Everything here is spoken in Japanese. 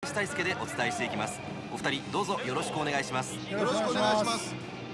林大輔でお伝えしていきます。お二人どうぞよろしくお願いします。 よろしくお願いします。